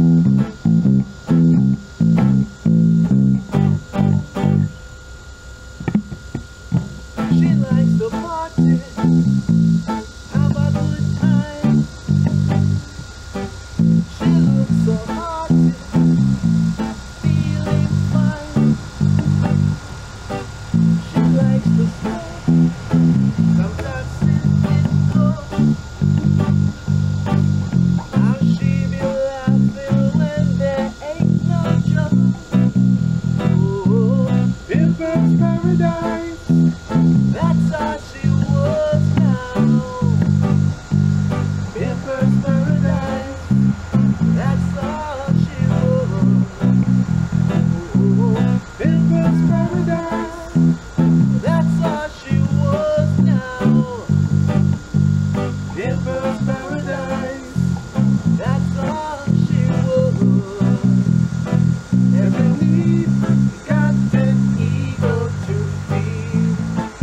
She likes to party, have a good time. She looks so hearty, feeling fine. She likes to smoke, sometimes sit low. Now she be laughing when there ain't no joke. Oh, Pimper's paradise. That's all she was now. Pimper's paradise. That's all she was. Oh, Pimper's paradise. That's all she was now. Pimper's paradise. That's all she was. Every need got an ego to feed.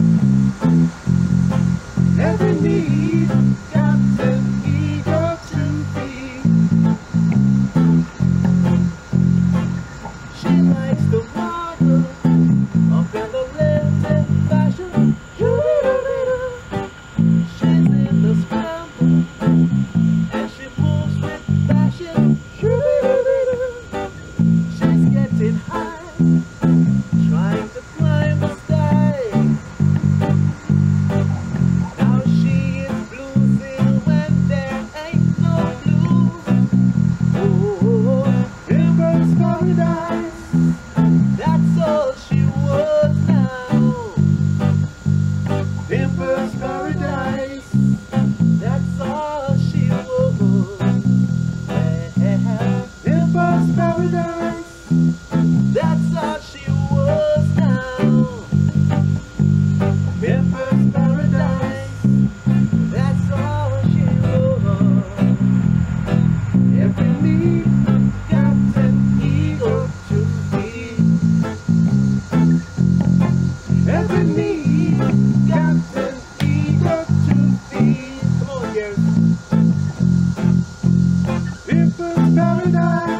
Every need got an ego to feed. She likes to model up in the latest fashion. She's in the scramble and she moves with passion. She's getting high, trying to climb the sky. Now she is bluesing when there ain't no blue. Oh, Pimper's paradise. That's all she was now. Pimper's paradise. That's all she was. Pimper's paradise. That's all she was now. Pimper's paradise. That's all she was. Every need got an ego to feed. Every need got an ego to feed. Come on, Gary. Pimper's paradise.